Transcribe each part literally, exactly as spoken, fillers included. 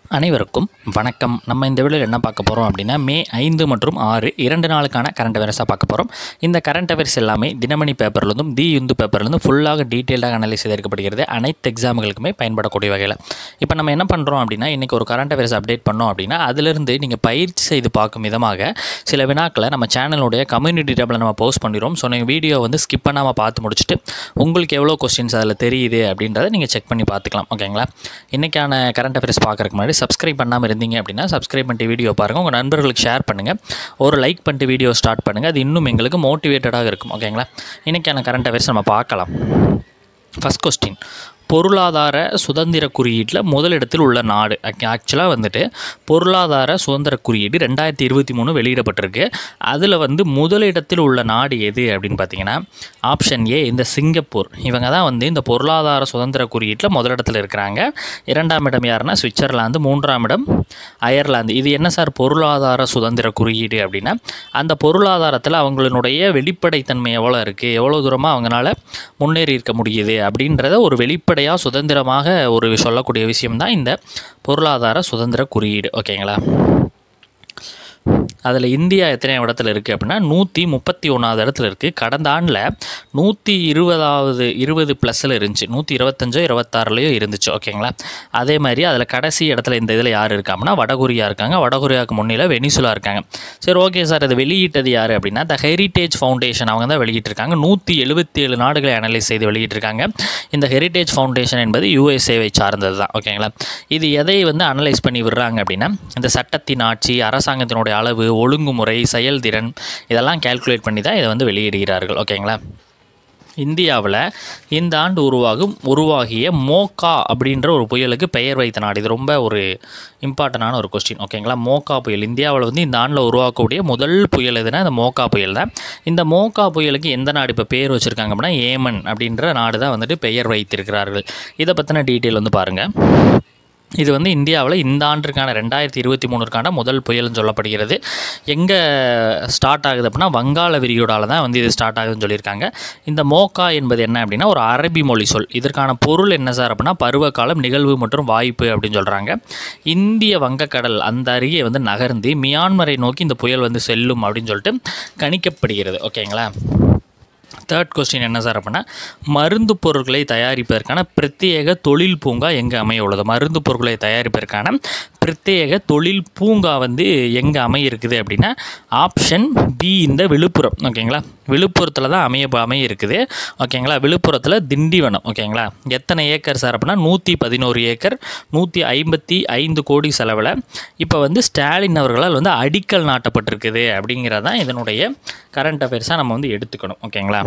அனைவருக்கும் வணக்கம். நம்ம இந்த வீடியோவில் என்ன பார்க்க போகிறோம் அப்படின்னா, மே ஐந்து மற்றும் ஆறு இரண்டு நாளுக்கான கரண்ட் அஃபேர்ஸாக பார்க்க போகிறோம். இந்த கரண்ட் அஃபேர்ஸ் எல்லாமே தினமணி பேப்பர்லேருந்தும் தி இந்து பேப்பர்லேருந்து ஃபுல்லாக டீட்டெயிலாக அனலைஸ் செய்திருக்கப்படுகிறது. அனைத்து எக்ஸாம்களுக்குமே பயன்படக்கூடிய வகையில். இப்போ நம்ம என்ன பண்ணுறோம் அப்படின்னா, இன்றைக்கி ஒரு கரண்ட் அஃபேர்ஸ் அப்டேட் பண்ணோம் அப்படின்னா, அதிலிருந்து நீங்கள் பயிற்சி செய்து பார்க்கும் விதமாக சில வினாக்களை நம்ம சேனலுடைய கம்யூனிட்டி டேபில் நம்ம போஸ்ட் பண்ணிடுவோம். ஸோ நீங்கள் வீடியோ வந்து ஸ்கிப் பண்ணாமல் பார்த்து முடிச்சுட்டு உங்களுக்கு எவ்வளோ கொஸ்டின்ஸ் அதில் தெரியுது அப்படின்றத நீங்கள் செக் பண்ணி பார்த்துக்கலாம். ஓகேங்களா? இன்றைக்கான கரண்ட் அஃபேர்ஸ் பார்க்குறதுக்கு முன்னாடி சப்ஸ்கிரைப் பண்ணாமல் இருந்தீங்க அப்படின்னா சப்ஸ்கிரைப் பண்ணிட்டு வீடியோ பாருங்கள், உங்கள் நண்பர்களுக்கு ஷேர் பண்ணுங்கள், ஒரு லைக் பண்ணிட்டு வீடியோ ஸ்டார்ட் பண்ணுங்கள். அது இன்னும் எங்களுக்கு மோட்டிவேட்டடாக இருக்கும். ஓகேங்களா? இன்றைக்கான கரண்ட் அஃபேர்ஸ் நம்ம பார்க்கலாம். ஃபஸ்ட் கொஸ்டின், பொருளாதார சுதந்திர குறியீட்டில் முதலிடத்தில் உள்ள நாடு. ஆக்சுவலாக வந்துட்டு பொருளாதார சுதந்திர குறியீடு ரெண்டாயிரத்தி இருபத்தி மூணு வெளியிடப்பட்டிருக்கு. அதில் வந்து முதலிடத்தில் உள்ள நாடு எது அப்படின்னு பார்த்தீங்கன்னா, ஆப்ஷன் ஏ இந்த சிங்கப்பூர். இவங்க தான் வந்து இந்த பொருளாதார சுதந்திர குறியீட்டில் முதலிடத்தில் இருக்கிறாங்க. இரண்டாம் இடம் யாருன்னா சுவிட்சர்லாந்து, மூன்றாம் இடம் அயர்லாந்து. இது என்ன சார் பொருளாதார சுதந்திர குறியீடு அப்படின்னா, அந்த பொருளாதாரத்தில் அவங்களுடைய வெளிப்படைத்தன்மை எவ்வளோ இருக்குது, எவ்வளோ தூரமாக அவங்களால முன்னேறி இருக்க முடியுது அப்படின்றத ஒரு வெளிப்படை சுதந்திரமாக ஒரு சொல்லக்கூடிய விஷயம் தான் இந்த பொருளாதார சுதந்திர குறியீடு. ஓகேங்களா? அதில் இந்தியா எத்தனை இடத்துல இருக்குது அப்படின்னா நூற்றி முப்பத்தி ஒன்றாவது இடத்துல இருக்குது. கடந்த ஆண்டில் நூற்றி இருபதாவது இருபது ப்ளஸில் இருந்துச்சு, நூற்றி இருபத்தஞ்சோ இருபத்தாறுலையோ இருந்துச்சு. ஓகேங்களா? அதே மாதிரி அதில் கடைசி இடத்துல இந்த இதில் யார் இருக்காங்கன்னா வடகொரியா இருக்காங்க. வடகொரியாவுக்கு முன்னில் வெனிசுலா இருக்காங்க. சரி, ஓகே சார், இது வெளியிட்டது யார் அப்படின்னா த ஹெரிட்டேஜ் ஃபவுண்டேஷன். அவங்க தான் வெளியிட்டிருக்காங்க. நூற்றி எழுபத்தி ஏழு நாடுகளை அனலைஸ் செய்து வெளியிட்டிருக்காங்க. இந்த ஹெரிட்டேஜ் ஃபவுண்டேஷன் என்பது யூஎஸ்ஏவை சார்ந்தது தான். ஓகேங்களா? இது எதை வந்து அனலைஸ் பண்ணி விடுறாங்க அப்படின்னா, இந்த சட்டத்தின் ஆட்சி, அரசாங்கத்தினுடைய அளவு, ஒழுங்குமுறை, செயல்திறன் இதெல்லாம் கால்குலேட் பண்ணி தான் இதை வந்து வெளியிடுகிறார்கள். ஓகேங்களா? இந்தியாவில் இந்த ஆண்டு உருவாகும் உருவாகிய மோகா அப்படின்ற ஒரு புயலுக்கு பெயர் வைத்த நாடு. இது ரொம்ப ஒரு இம்பார்ட்டண்டான ஒரு கொஸ்டின். ஓகேங்களா? மோகா புயல் இந்தியாவில் வந்து இந்த ஆண்டில் உருவாக்கக்கூடிய முதல் புயல் எதுனா இந்த மோகா புயல் தான். இந்த மோகா புயலுக்கு எந்த நாடு இப்போ பேர் வச்சுருக்காங்க அப்படின்னா ஏமன் அப்படின்ற நாடு தான் வந்துட்டு பெயர் வைத்திருக்கிறார்கள். இதை பற்றின டீட்டெயில் வந்து பாருங்கள். இது வந்து இந்தியாவில் இந்த ஆண்டிற்கான ரெண்டாயிரத்தி இருபத்தி மூணுக்கான முதல் புயல்னு சொல்லப்படுகிறது. எங்கே ஸ்டார்ட் ஆகுது அப்படின்னா வங்காள விரிகுடாவில் தான் வந்து இது ஸ்டார்ட் ஆகுதுன்னு சொல்லியிருக்காங்க. இந்த மோகா என்பது என்ன அப்படின்னா ஒரு அரபி மொழி சொல். இதற்கான பொருள் என்ன சார் அப்படின்னா பருவகாலம், நிகழ்வு மற்றும் வாய்ப்பு அப்படின்னு சொல்கிறாங்க. இந்திய வங்கக்கடல் அந்த அருகே வந்து நகர்ந்து மியான்மரை நோக்கி இந்த புயல் வந்து செல்லும் அப்படின்னு சொல்லிட்டு கணிக்கப்படுகிறது. ஓகேங்களா? தேர்ட் கொஸ்டின் என்ன சார் அப்படின்னா, மருந்து பொருட்களை தயாரிப்பதற்கான பிரத்யேக தொழில் பூங்கா எங்கே அமைய உள்ளது? மருந்து பொருட்களை தயாரிப்பதற்கான பிரத்யேக தொழில் பூங்கா வந்து எங்கே அமைய இருக்குது அப்படின்னா ஆப்ஷன் பி இந்த விழுப்புரம். ஓகேங்களா? விழுப்புரத்தில் தான் அமைய அமைய இருக்குது. ஓகேங்களா? விழுப்புரத்தில் திண்டிவனம். ஓகேங்களா? எத்தனை ஏக்கர் சார் அப்படின்னா நூற்றி பதினோரு ஏக்கர் நூற்றி ஐம்பத்தி ஐந்து கோடி செலவில் இப்போ வந்து ஸ்டாலின் அவர்களால் வந்து அடிக்கல் நாட்டப்பட்டிருக்குது அப்படிங்கிறதான் இதனுடைய கரண்ட் அஃபேர்ஸாக நம்ம வந்து எடுத்துக்கணும். ஓகேங்களா?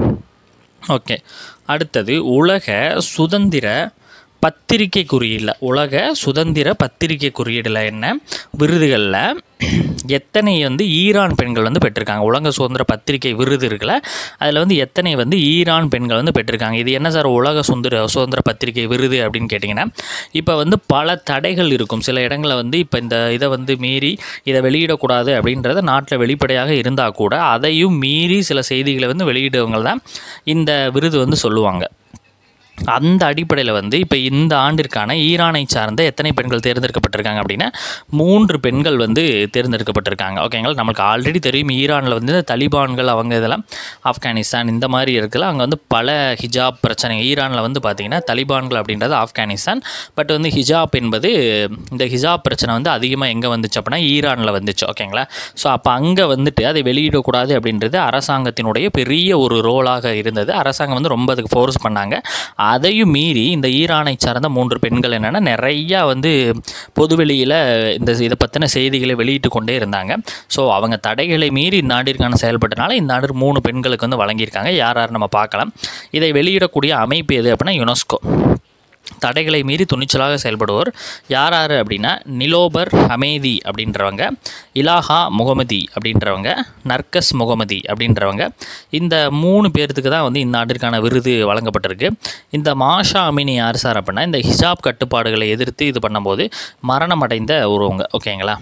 ஓகே, அடுத்தது உலக சுதந்திர பத்திரிகை குறியீடில் உலக சுதந்திர பத்திரிகை குறியீடில் என்ன விருதுகளில் எத்தனை வந்து ஈரான் பெண்கள் வந்து பெற்றிருக்காங்க? உலக சுதந்திர பத்திரிகை விருது இருக்குல்ல, அதில் வந்து எத்தனை வந்து ஈரான் பெண்கள் வந்து பெற்றிருக்காங்க? இது என்ன சார் உலக சுதந்திர சுதந்திர பத்திரிகை விருது அப்படின்னு கேட்டிங்கன்னா, இப்போ வந்து பல தடைகள் இருக்கும். சில இடங்களில் வந்து இப்போ இந்த இதை வந்து மீறி இதை வெளியிடக்கூடாது அப்படின்றத நாட்டில் வெளிப்படையாக இருந்தால் கூட அதையும் மீறி சில செய்திகளை வந்து வெளியிடுவங்க தான் இந்த விருது வந்து சொல்லுவாங்க. அந்த அடிப்படையில் வந்து இப்போ இந்த ஆண்டிற்கான ஈரானை சார்ந்த எத்தனை பெண்கள் தேர்ந்தெடுக்கப்பட்டிருக்காங்க அப்படின்னா மூன்று பெண்கள் வந்து தேர்ந்தெடுக்கப்பட்டிருக்காங்க. ஓகேங்களா? நம்மளுக்கு ஆல்ரெடி தெரியும் ஈரானில் வந்து தலிபான்கள் அவங்க இதெல்லாம் ஆப்கானிஸ்தான் இந்த மாதிரி இருக்குல்ல, அங்கே வந்து பல ஹிஜாப் பிரச்சனை. ஈரானில் வந்து பார்த்திங்கன்னா தலிபான்கள் அப்படின்றது ஆப்கானிஸ்தான், பட் வந்து ஹிஜாப் என்பது இந்த ஹிஜாப் பிரச்சனை வந்து அதிகமாக எங்கே வந்துச்சு அப்படின்னா ஈரானில் வந்துச்சு. ஓகேங்களா? ஸோ அப்போ அங்கே வந்துட்டு அதை வெளியிடக்கூடாது அப்படின்றது அரசாங்கத்தினுடைய பெரிய ஒரு ரோலாக இருந்தது. அரசாங்கம் வந்து ரொம்ப அதுக்கு ஃபோர்ஸ் பண்ணாங்க. அதையும் மீறி இந்த ஈரானை சார்ந்த மூன்று பெண்கள் என்னென்னா நிறையா வந்து பொதுவெளியில் இந்த இதை பற்றின செய்திகளை வெளியிட்டு கொண்டே இருந்தாங்க. ஸோ அவங்க தடைகளை மீறி இந்த ஆண்டிற்கான செயல்பட்டனால இந்த ஆண்டு மூணு பெண்களுக்கு வந்து வழங்கியிருக்காங்க. யார் யார் நம்ம பார்க்கலாம். இதை வெளியிடக்கூடிய அமைப்பு எது அப்படின்னா யுனெஸ்கோ. தடைகளை மீறி துணிச்சலாக செயல்படுவோர் யார் யார் அப்படின்னா நிலோபர் ஹமேதி அப்படின்றவங்க, இலாஹா முகமதி அப்படின்றவங்க, நர்கஸ் முகமதி அப்படின்றவங்க. இந்த மூணு பேர்த்துக்கு தான் வந்து இந்த ஆண்டிற்கான விருது வழங்கப்பட்டிருக்கு. இந்த மாஷா அமினி யார் சார் அப்படின்னா இந்த ஹிஜாப் கட்டுப்பாடுகளை எதிர்த்து இது பண்ணும்போது மரணம் அடைந்த ஒருவங்க. ஓகேங்களா?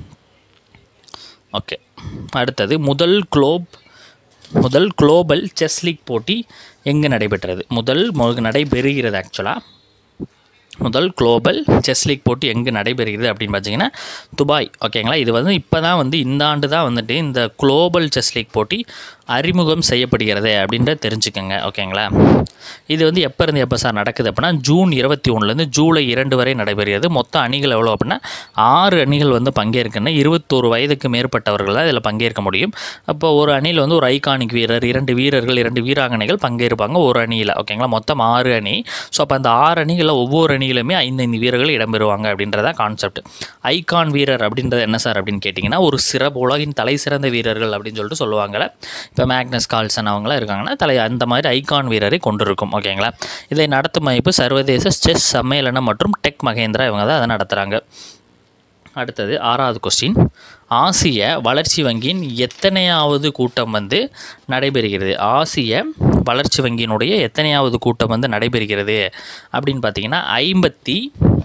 ஓகே, அடுத்தது முதல் குளோப் முதல் குளோபல் செஸ் லீக் போட்டி எங்கே நடைபெற்றது? முதல் நடைபெறுகிறது ஆக்சுவலாக முதல் குளோபல் செஸ் லீக் போட்டி எங்கே நடைபெறுகிறது அப்படின்னு பார்த்தீங்கன்னா துபாய். ஓகேங்களா, இது வந்து இப்போ தான் வந்து இந்த ஆண்டு தான் வந்துட்டு இந்த குளோபல் செஸ் லீக் போட்டி அறிமுகம் செய்யப்படுகிறது அப்படின்றத தெரிஞ்சுக்கோங்க. ஓகேங்களா, இது வந்து எப்போ இருந்து எப்போ சார் நடக்குது அப்படின்னா ஜூன் இருபத்தி ஒன்றுலேருந்து ஜூலை இரண்டு வரை நடைபெறுகிறது. மொத்த அணிகள் எவ்வளோ அப்படின்னா ஆறு அணிகள் வந்து பங்கேற்கணும். இருபத்தோரு வயதுக்கு மேற்பட்டவர்கள் தான் இதில் பங்கேற்க முடியும். அப்போ ஒரு அணியில் வந்து ஒரு ஐகானிக் வீரர், இரண்டு வீரர்கள், இரண்டு வீராங்கனைகள் பங்கேற்பாங்க ஒரு அணியில். ஓகேங்களா, மொத்தம் ஆறு அணி. ஸோ அப்போ அந்த ஆறு அணிகளில் ஒவ்வொரு அணியிலுமே ஐந்து வீரர்கள் இடம்பெறுவாங்க அப்படின்றத கான்செப்ட். ஐகான் வீரர் அப்படின்றது என்ன சார் அப்படின்னு கேட்டிங்கன்னா ஒரு சிறப்பு உலகின் தலை சிறந்த வீரர்கள் அப்படின்னு சொல்லிட்டு சொல்லுவாங்கள்ல. இப்போ மேக்னஸ் கால்சன் அவங்களாம் இருக்காங்கன்னா தலை அந்த மாதிரி ஐகான் வீரரை கொண்டிருக்கும். ஓகேங்களா, இதை நடத்தும் அமைப்பு சர்வதேச செஸ் சம்மேளனம் மற்றும் டெக் மகேந்திரா இவங்க தான் அதை நடத்துகிறாங்க. அடுத்தது ஆறாவது கொஸ்டின், ஆசிய வளர்ச்சி வங்கியின் எத்தனையாவது கூட்டம் வந்து நடைபெறுகிறது? ஆசிய வளர்ச்சி வங்கியினுடைய எத்தனையாவது கூட்டம் வந்து நடைபெறுகிறது அப்படின்னு பார்த்தீங்கன்னா ஐம்பத்தி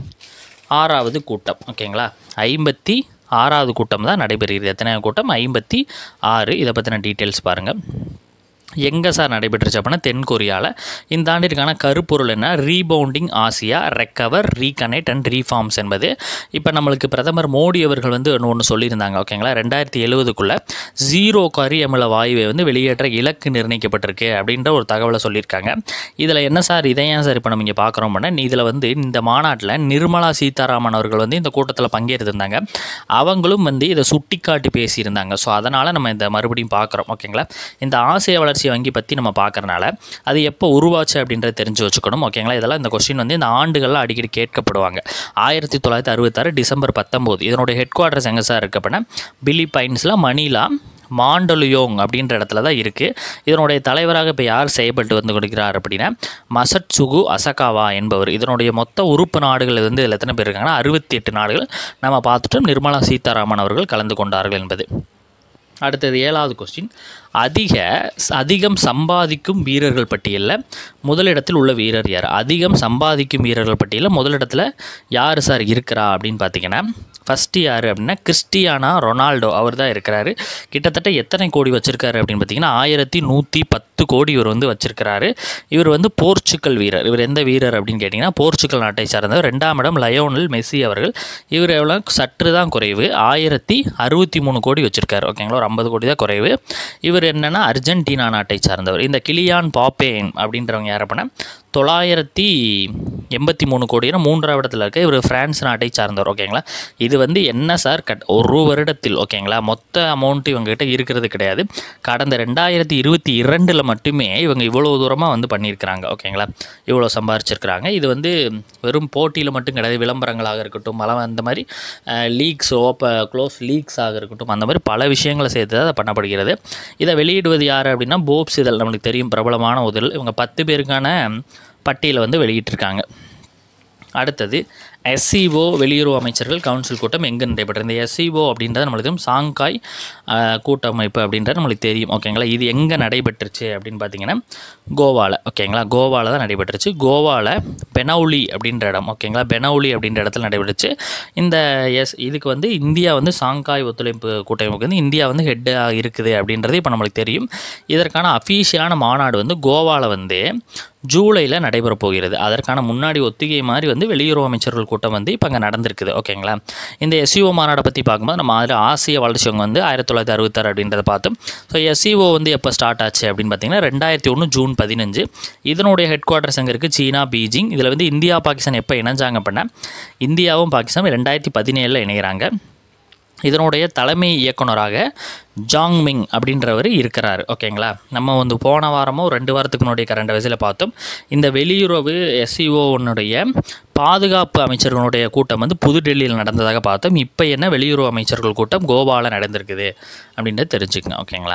ஆறாவது கூட்டம். ஓகேங்களா, ஐம்பத்தி ஆறாவது கூட்டம் தான் நடைபெறுகிறது. எத்தனையாவது கூட்டம்? ஐம்பத்தி ஆறு. இதை பற்றின டீட்டெயில்ஸ் பாருங்கள். எங்கே சார் நடைபெற்றுச்சு அப்படின்னா தென்கொரியாவில். இந்த ஆண்டிற்கான கருப்பொருள் என்ன? Rebounding Asia, recover, reconnect and reforms என்பது. இப்போ நம்மளுக்கு பிரதமர் மோடி அவர்கள் வந்து ஒன்று ஒன்று சொல்லியிருந்தாங்க. ஓகேங்களா, ரெண்டாயிரத்தி எழுபதுக்குள்ளே ஜீரோ கரியமில வாயுவை வந்து வெளியேற்ற இலக்கு நிர்ணயிக்கப்பட்டிருக்கு அப்படின்ற ஒரு தகவலை சொல்லியிருக்காங்க. இதில் என்ன சார் இதை ஏன் சார் இப்போ நம்ம இங்கே பார்க்குறோம் அப்படின்னா இதில் வந்து இந்த மாநாட்டில் நிர்மலா சீதாராமன் அவர்கள் வந்து இந்த கூட்டத்தில் பங்கேற்றிருந்தாங்க. அவங்களும் வந்து இதை சுட்டி காட்டி பேசியிருந்தாங்க. ஸோ அதனால் நம்ம இந்த மறுபடியும் பார்க்குறோம். ஓகேங்களா, இந்த ஆசிய வளர்ச்சி வங்கி பற்றி நம்ம பார்க்கறனால அது எப்போ உருவாச்சு அப்படின்றத தெரிஞ்சு வச்சுக்கணும். ஓகேங்களா, இதெல்லாம் இந்த கொஸ்டின் வந்து இந்த ஆண்டுகளில் அடிக்கடி கேட்கப்படுவாங்க. ஆயிரத்தி தொள்ளாயிரத்தி அறுபத்தாறு டிசம்பர் பத்தொம்போது இதனுடைய ஹெட் குவார்ட்டர்ஸ் எங்கே சார் இருக்குது அப்படின்னா பிலிப்பைன்ஸில் மணிலா மாண்டலுயோங் அப்படின்ற இடத்துல தான் இருக்குது. இதனுடைய தலைவராக இப்போ யார் செய்யப்பட்டு வந்து கொடுக்கிறார் அப்படின்னா மசட்சுகு அசகாவா என்பவர். இதனுடைய மொத்த உறுப்பு நாடுகள் வந்து இதில் எத்தனை பேர் இருக்காங்கன்னா அறுபத்தி எட்டு நாடுகள் நம்ம பார்த்துட்டோம். நிர்மலா சீதாராமன் அவர்கள் கலந்து கொண்டார்கள் என்பது. அடுத்தது ஏழாவது கொஸ்டின், அதிக அதிகம் சம்பாதிக்கும் வீரர்கள் பட்டியலில் முதலிடத்தில் உள்ள வீரர் யார்? அதிகம் சம்பாதிக்கும் வீரர்கள் பட்டியலில் முதலிடத்தில் யார் சார் இருக்கிறா அப்படின்னு பார்த்தீங்கன்னா ஃபஸ்ட்டு யார் அப்படின்னா கிறிஸ்டியானா ரொனால்டோ அவர் தான் இருக்கிறாரு. கிட்டத்தட்ட எத்தனை கோடி வச்சுருக்காரு அப்படின்னு பார்த்தீங்கன்னா ஆயிரத்தி நூற்றி பத்து கோடி இவர் வந்து வச்சுருக்கிறாரு. இவர் வந்து போர்ச்சுக்கல் வீரர். இவர் எந்த வீரர் அப்படின்னு கேட்டிங்கன்னா போர்ச்சுக்கல் நாட்டை சார்ந்தவர். ரெண்டாம் இடம் லயோனல் மெஸ்ஸி அவர்கள். இவர் எவ்வளோ சற்று தான் குறைவு, ஆயிரத்தி அறுபத்தி மூணு கோடி வச்சுருக்காரு. ஓகேங்களா, ஒரு ஐம்பது கோடி தான் குறைவு. இவர் என்னென்னா அர்ஜென்டினா நாட்டை சார்ந்தவர். இந்த கிலியான் பாப்பேன் அப்படின்றவங்க யார் அப்படின்னா தொள்ளாயிரத்தி எண்பத்தி மூணு கோடினா மூன்றாவது இடத்துல இருக்க இவர் பிரான்ஸ் நாட்டை சார்ந்தவர். ஓகேங்களா, இது வந்து என்ன சார் கட் ஒரு வருடத்தில் ஓகேங்களா மொத்த அமௌண்ட் இவங்ககிட்ட இருக்கிறது கிடையாது. கடந்த ரெண்டாயிரத்தி இருபத்தி இரண்டில் மட்டுமே இவங்க இவ்வளோ தூரமாக வந்து பண்ணியிருக்கிறாங்க. ஓகேங்களா, இவ்வளோ சம்பாரிச்சிருக்கிறாங்க. இது வந்து வெறும் போட்டியில் மட்டும் கிடையாது, விளம்பரங்களாக இருக்கட்டும், மலம் அந்த மாதிரி லீக்ஸ் ஓப்ப க்ளோஸ் லீக்ஸாக இருக்கட்டும், அந்த மாதிரி பல விஷயங்களை சேர்த்து தான் அதை பண்ணப்படுகிறது. இதை வெளியிடுவது யார் அப்படின்னா போப்ஸ் இதழ், நம்மளுக்கு தெரியும் பிரபலமான இதழ். இவங்க பத்து பேருக்கான பட்டியலை வந்து வெளியிட்டிருக்காங்க. அடுத்தது எஸ்சிஓ வெளியுறவு அமைச்சர்கள் கவுன்சில் கூட்டம் எங்கே நடைபெற்றது? இந்த எஸ்சிஓ அப்படின்றது நம்மளுக்கு சாங்காய் கூட்டமைப்பு அப்படின்றது நம்மளுக்கு தெரியும். ஓகேங்களா, இது எங்கே நடைபெற்றுச்சு அப்படின்னு பார்த்தீங்கன்னா கோவாவில். ஓகேங்களா, கோவாவில் தான் நடைபெற்றுச்சு. கோவாவில் பெனௌலி அப்படின்ற இடம். ஓகேங்களா, பெனௌலி அப்படின்ற இடத்துல நடைபெற்றுச்சு. இந்த எஸ் இதுக்கு வந்து இந்தியா வந்து சாங்காய் ஒத்துழைப்பு கூட்டமைப்புக்கு வந்து இந்தியா வந்து ஹெட்டாக இருக்குது அப்படின்றது இப்போ நம்மளுக்கு தெரியும். இதற்கான அஃபீஷியலான மாநாடு வந்து கோவாவில் வந்து ஜூலையில் நடைபெற போகிறது. அதற்கான முன்னாடி ஒத்திகை மாதிரி வந்து வெளியுறவு அமைச்சர்கள் கூட்டம் வந்து இப்போ அங்கே நடந்திருக்குது. ஓகேங்களா, இந்த எஸ்சிஓ மாநாடை பற்றி பார்க்கும்போது நம்ம அதில் ஆசிய வளர்ச்சி வங்கி வந்து ஆயிரத்தி தொள்ளாயிரத்தி அறுபத்தாறு அப்படின்றத பார்த்தோம். ஸோ எஸ்சிஓ வந்து எப்போ ஸ்டார்ட் ஆச்சு அப்படின்னு பார்த்தீங்கன்னா ரெண்டாயிரத்தி ஒன்று ஜூன் பதினஞ்சு. இதனுடைய ஹெட் குவார்ட்டர்ஸ் எங்கே இருக்குது? சீனா பீஜிங். இதில் வந்து இந்தியா பாகிஸ்தான் எப்போ இணைஞ்சாங்க அப்படின்னா இந்தியாவும் பாகிஸ்தானும் ரெண்டாயிரத்தி பதினேழில் இணைகிறாங்க. இதனுடைய தலைமை இயக்குனராக ஜாங்மிங் அப்படின்றவர் இருக்கிறார். ஓகேங்களா, நம்ம வந்து போன வாரமோ ரெண்டு வாரத்துக்கு முன்னாடி கரண்ட் அஃபேர்ஸில் பார்த்தோம். இந்த வெளியுறவு எஸ்சிஓனுடைய பாதுகாப்பு அமைச்சர்களுடைய கூட்டம் வந்து புதுடெல்லியில் நடந்ததாக பார்த்தோம். இப்போ என்ன வெளியுறவு அமைச்சர்கள் கூட்டம் கோவாவில் நடந்திருக்குது அப்படின்றது தெரிஞ்சுக்கங்க. ஓகேங்களா,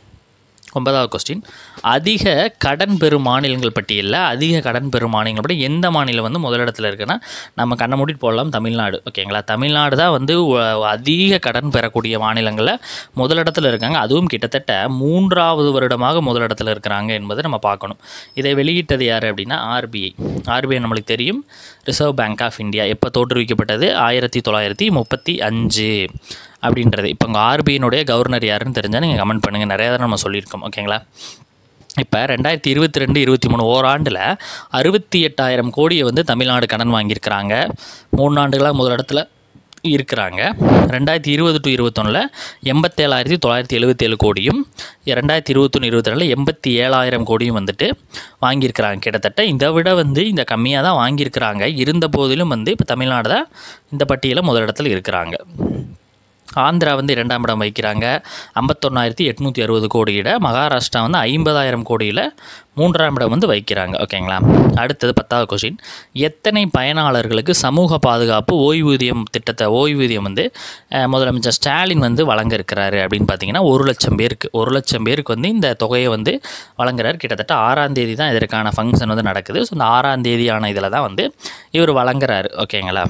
ஒன்பதாவது கொஸ்டின், அதிக கடன் பெறும் மாநிலங்கள் பட்டியலில் அதிக கடன் பெறும் மாநிலங்கள் பற்றி எந்த மாநிலம் வந்து முதலிடத்தில் இருக்குன்னா நம்ம கண்ணை மூடிட்டு போடலாம் தமிழ்நாடு. ஓகேங்களா, தமிழ்நாடு தான் வந்து அதிக கடன் பெறக்கூடிய மாநிலங்களில் முதலிடத்தில் இருக்காங்க. அதுவும் கிட்டத்தட்ட மூன்றாவது வருடமாக முதலிடத்தில் இருக்கிறாங்க என்பதை நம்ம பார்க்கணும். இதை வெளியிட்டது யார் அப்படின்னா ஆர்பிஐ. ஆர்பிஐ நம்மளுக்கு தெரியும் ரிசர்வ் பேங்க் ஆஃப் இந்தியா. எப்போ தோற்றுவிக்கப்பட்டது? ஆயிரத்தி தொள்ளாயிரத்தி முப்பத்தி அஞ்சு அப்படின்றது. இப்போ உங்கள் ஆர்பிஐனுடைய கவர்னர் யாருன்னு தெரிஞ்சால் நீங்கள் கமெண்ட் பண்ணுங்கள். நிறையா தான் நம்ம சொல்லியிருக்கோம். ஓகேங்களா, இப்போ ரெண்டாயிரத்தி இருபத்தி ரெண்டு இருபத்தி மூணு ஓராண்டில் அறுபத்தி எட்டாயிரம் கோடியை வந்து தமிழ்நாடு கடன் வாங்கியிருக்கிறாங்க. மூணு ஆண்டுகளாக முதலிடத்தில் இருக்கிறாங்க. ரெண்டாயிரத்தி இருபது டு இருபத்தொன்னில் எண்பத்தேழாயிரத்தி தொள்ளாயிரத்தி எழுபத்தேழு கோடியும் ரெண்டாயிரத்தி இருபத்தொன்று இருபத்தி ரெண்டில் எண்பத்தி ஏழாயிரம் கோடியும் வந்துட்டு வாங்கியிருக்கிறாங்க. கிட்டத்தட்ட இதை விட வந்து இந்த கம்மியாக தான் வாங்கியிருக்கிறாங்க. இருந்த போதிலும் வந்து இப்போ தமிழ்நாடு தான் இந்த பட்டியலில் முதலிடத்தில் இருக்கிறாங்க. ஆந்திரா வந்து இரண்டாம் இடம் வைக்கிறாங்க, ஐம்பத்தொன்னாயிரத்தி எட்நூற்றி அறுபது கோடியிட. மகாராஷ்டிரா வந்து ஐம்பதாயிரம் கோடியில் மூன்றாம் இடம் வந்து வைக்கிறாங்க. ஓகேங்களா. அடுத்தது பத்தாவது கொஸ்டின், எத்தனை பயனாளர்களுக்கு சமூக பாதுகாப்பு ஓய்வூதியம் திட்டத்தை ஓய்வூதியம் வந்து முதலமைச்சர் ஸ்டாலின் வந்து வழங்க இருக்கிறாரு அப்படின்னு பார்த்தீங்கன்னா ஒரு லட்சம் பேருக்கு ஒரு லட்சம் பேருக்கு வந்து இந்த தொகையை வந்து வழங்குறாரு. கிட்டத்தட்ட ஆறாம் தேதி தான் இதற்கான ஃபங்க்ஷன் வந்து நடக்குது. ஸோ இந்த ஆறாம் தேதியான இதில் தான் வந்து இவர் வழங்குறாரு. ஓகேங்களா.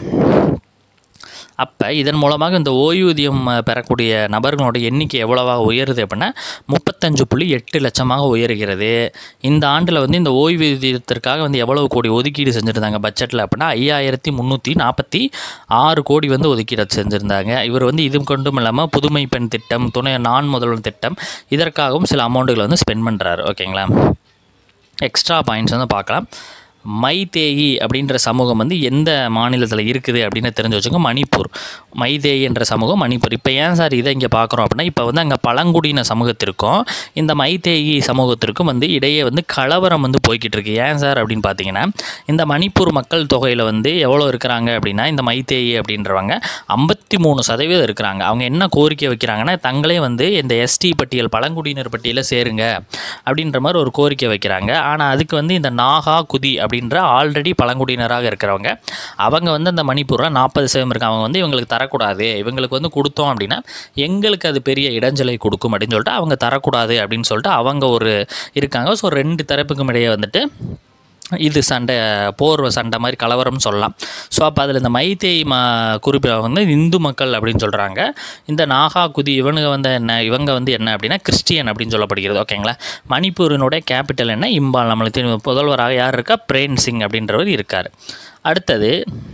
அப்போ இதன் மூலமாக இந்த ஓய்வூதியம் பெறக்கூடிய நபர்களோட எண்ணிக்கை எவ்வளவாக உயருது அப்படின்னா முப்பத்தஞ்சு புள்ளி எட்டு லட்சமாக உயர்கிறது. இந்த ஆண்டில் வந்து இந்த ஓய்வூதியத்திற்காக வந்து எவ்வளவு கோடி ஒதுக்கீடு செஞ்சுருந்தாங்க பட்ஜெட்டில் அப்படின்னா ஐயாயிரத்தி முந்நூற்றி நாற்பத்தி ஆறு கோடி வந்து ஒதுக்கீடு செஞ்சுருந்தாங்க. இவர் வந்து இது கொண்டும் இல்லாமல் புதுமை பெண் திட்டம், துணை நான் முதல்வன் திட்டம், இதற்காகவும் சில அமௌண்ட்டுகளை வந்து ஸ்பெண்ட் பண்ணுறாரு. ஓகேங்களா. எக்ஸ்ட்ரா பாயிண்ட்ஸ் வந்து பார்க்கலாம். மைதேயி அப்படின்ற சமூகம் வந்து எந்த மாநிலத்தில் இருக்குது அப்படின்னு தெரிஞ்சு வச்சுக்கோங்க. மணிப்பூர். மைதேயி என்ற சமூகம் மணிப்பூர். இப்போ ஏன் சார் இதை இங்கே பார்க்குறோம் அப்படின்னா இப்போ வந்து அங்கே பழங்குடியின சமூகத்திற்கும் இந்த மைதேயி சமூகத்திற்கும் வந்து இடையே வந்து கலவரம் வந்து போய்கிட்டு இருக்கு. ஏன் சார் அப்படின்னு பார்த்தீங்கன்னா இந்த மணிப்பூர் மக்கள் தொகையில் வந்து எவ்வளோ இருக்கிறாங்க அப்படின்னா இந்த மைதேயி அப்படின்றவங்க ஐம்பத்தி மூணு சதவீதம் இருக்கிறாங்க. அவங்க என்ன கோரிக்கை வைக்கிறாங்கன்னா தங்களே வந்து இந்த எஸ்டி பட்டியல் பழங்குடியினர் பட்டியலில் சேருங்க அப்படின்ற மாதிரி ஒரு கோரிக்கை வைக்கிறாங்க. ஆனால் அதுக்கு வந்து இந்த நாகா குதி அப்படின்ற ஆல்ரெடி பழங்குடியினராக இருக்கிறவங்க அவங்க வந்து அந்த மணிப்பூரில் நாற்பது சதவீதம் இருக்காங்க. அவங்க வந்து இவங்களுக்கு தரக்கூடாது, இவங்களுக்கு வந்து கொடுத்தோம் அப்படின்னா எங்களுக்கு அது பெரிய இடைஞ்சலை கொடுக்கும் அப்படின்னு சொல்லிட்டு அவங்க தரக்கூடாது அப்படின்னு சொல்லிட்டு அவங்க ஒரு இருக்காங்க. ஸோ ரெண்டு தரப்புக்கும் இடையே வந்துட்டு இது சண்டை, போர் சண்டை மாதிரி கலவரம்னு சொல்லலாம். ஸோ அப்போ அதில் இந்த மைதேயி மா குறிப்பாக வந்து இந்து மக்கள் அப்படின்னு சொல்கிறாங்க. இந்த நாகா குதி இவனுங்க வந்து என்ன இவங்க வந்து என்ன அப்படின்னா கிறிஸ்டியன் அப்படின்னு சொல்லப்படுகிறது. ஓகேங்களா. மணிப்பூரினுடைய கேபிட்டல் என்ன இம்பால். நம்மளுக்கு தெரியும் முதல்வராக யார் இருக்கா, பிரேன் சிங் அப்படின்றவர் இருக்கார். அடுத்தது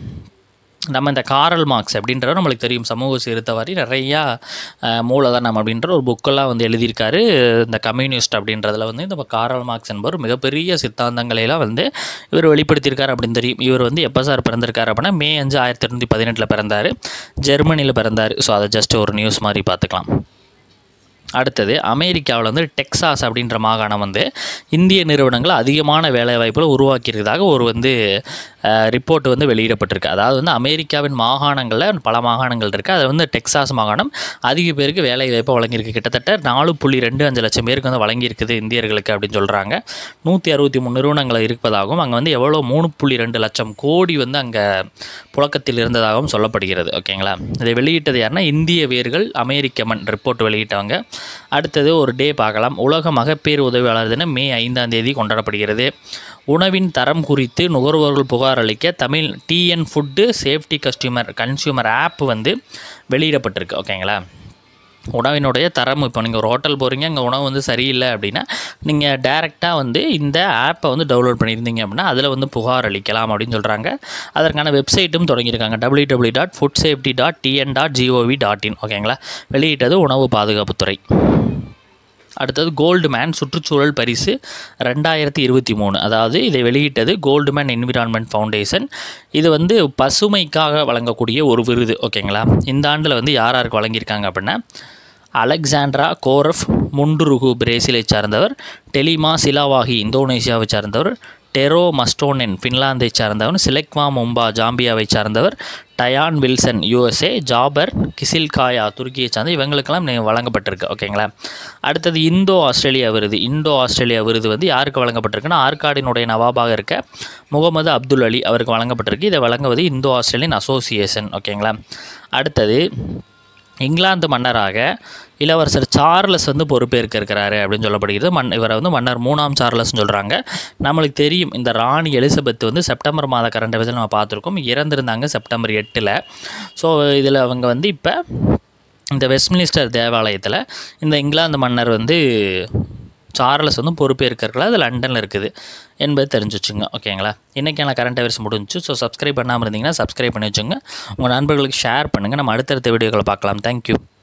நம்ம இந்த காரல் மார்க்ஸ் அப்படின்றவர் நம்மளுக்கு தெரியும் சமூக சீர்திருத்தவாதி, நிறையா மூலதனம் அப்படின்ற ஒரு புக்கெல்லாம் வந்து எழுதியிருக்காரு. இந்த கம்யூனிஸ்ட் அப்படின்றதில் வந்து இந்த காரல் மார்க்ஸ் என்பவர் மிகப்பெரிய சித்தாந்தங்களையெல்லாம் வந்து இவர் வெளிப்படுத்தியிருக்கார் அப்படின்னு தெரியும். இவர் வந்து எப்போ சார் பிறந்திருக்கார் அப்படின்னா மே அஞ்சு ஆயிரத்தி எட்நூற்றி பதினெட்டில் பிறந்தார், ஜெர்மனியில் பிறந்தார். ஸோ அதை ஜஸ்ட் ஒரு நியூஸ் மாதிரி பார்த்துக்கலாம். அடுத்தது அமெரிக்காவில் வந்து டெக்சாஸ் அப்படின்ற மாகாணம் வந்து இந்திய நிறுவனங்கள் அதிகமான வேலைவாய்ப்புகளை உருவாக்கியிருக்கிறதாக ஒரு வந்து ரிப்போர்ட் வந்து வெளியிடப்பட்டிருக்கு. அதாவது வந்து அமெரிக்காவின் மாகாணங்களில் பல மாகாணங்கள் இருக்குது. அது வந்து டெக்சாஸ் மாகாணம் அதிக பேருக்கு வேலை வாய்ப்பை வழங்கியிருக்கு. கிட்டத்தட்ட நாலு புள்ளி ரெண்டு அஞ்சு லட்சம் பேருக்கு வந்து வழங்கியிருக்குது இந்தியர்களுக்கு அப்படின்னு சொல்கிறாங்க. நூற்றி அறுபத்தி மூணு நிறுவனங்கள் இருப்பதாகவும் அங்கே வந்து எவ்வளோ மூணு புள்ளி ரெண்டு லட்சம் கோடி வந்து அங்கே புழக்கத்தில் இருந்ததாகவும் சொல்லப்படுகிறது. ஓகேங்களா. இதை வெளியிட்டது யாருன்னா இந்திய வேர்கள் அமெரிக்க மண் ரிப்போர்ட் வெளியிட்டவங்க. அடுத்தது ஒரு டே பார்க்கலாம். உலக மகப்பேறு உதவியாளர் தினம் மே ஐந்தாம் தேதி கொண்டாடப்படுகிறது. உணவின் தரம் குறித்து நுகர்வோர்கள் புகார் அளிக்க Tamil TN food safety customer consumer app வந்து வெளியிடப்பட்டிருக்கு. ஓகேங்களா. உணவினுடைய தரம், இப்போ நீங்கள் ஒரு ஹோட்டல் போகிறீங்க, அங்கே உணவு வந்து சரியில்லை அப்படின்னா நீங்கள் டேரெக்டாக வந்து இந்த ஆப்பை வந்து டவுன்லோட் பண்ணியிருந்தீங்க அப்படின்னா அதில் வந்து புகார் அளிக்கலாம் அப்படின்னு சொல்கிறாங்க. அதற்கான வெப்சைட்டும் தொடங்கியிருக்காங்க, W W dot food safety dot TN dot GOV dot in. ஓகேங்களா. வெளியிட்டது உணவு பாதுகாப்புத்துறை. அடுத்தது கோல்டுமேன் சுற்றுச்சூழல் பரிசு ரெண்டாயிரத்தி இருபத்தி மூணு அதாவது இதை வெளியிட்டது கோல்டுமேன் என்விரான்மெண்ட் ஃபவுண்டேஷன். இது வந்து பசுமைக்காக வழங்கக்கூடிய ஒரு விருது. ஓகேங்களா. இந்த ஆண்டில் வந்து யார் யாருக்கு வழங்கியிருக்காங்க அப்படின்னா அலெக்சாண்ட்ரா கோரஃப் முண்டுருகு பிரேசிலை சார்ந்தவர், டெலிமா சிலாவாகி இந்தோனேசியாவை சார்ந்தவர், டெரோ மஸ்டோனென் ஃபின்லாந்தை சார்ந்தவர், சிலெக்வா மும்பா ஜாம்பியாவை சார்ந்தவர், Diane Wilson USA, Cafer Kizilkaya துருக்கியை சார்ந்த இவங்களுக்கெல்லாம் வழங்கப்பட்டிருக்கு. ஓகேங்களா. அடுத்தது இந்தோ ஆஸ்திரேலியா விருது. இந்தோ ஆஸ்திரேலியா விருது வந்து யாருக்கு வழங்கப்பட்டிருக்குன்னா ஆற்காடினுடைய நவாபாக இருக்க முகமது அப்துல் அலி அவருக்கு வழங்கப்பட்டிருக்கு. இதை வழங்குவது இந்தோ ஆஸ்திரேலியன் அசோசியேஷன். ஓகேங்களா. அடுத்தது இங்கிலாந்து மன்னராக இளவரசர் சார்லஸ் வந்து பொறுப்பேற்க இருக்கிறாரு அப்படின்னு சொல்லப்படுகிறது. மன் இவரை வந்து மன்னர் மூணாம் சார்லஸ்ன்னு சொல்கிறாங்க. நம்மளுக்கு தெரியும் இந்த ராணி எலிசபெத் வந்து செப்டம்பர் மாத கரண்ட் அஃபேர்ஸில் நம்ம பார்த்துருக்கோம், இறந்துருந்தாங்க செப்டம்பர் எட்டில். ஸோ இதில் அவங்க வந்து இப்போ இந்த வெஸ்ட்மினிஸ்டர் தேவாலயத்தில் இந்த இங்கிலாந்து மன்னர் வந்து சார்லஸ் வந்து பொறுப்பேற்கிறார்கள். அது லண்டனில் இருக்குது என்பது தெரிஞ்சு வச்சுங்க. ஓகேங்களா. இன்றைக்கான கரண்ட் அஃபேர்ஸ் முடிஞ்சு. ஸோ சப்ஸ்கிரைப் பண்ணாமல் இருந்தீங்கன்னா சப்ஸ்கிரைப் பண்ணி வச்சுங்க. உங்கள் நண்பர்களுக்கு ஷேர் பண்ணுங்கள். நம்ம அடுத்தடுத்த வீடியோக்களை பார்க்கலாம். தேங்க்யூ.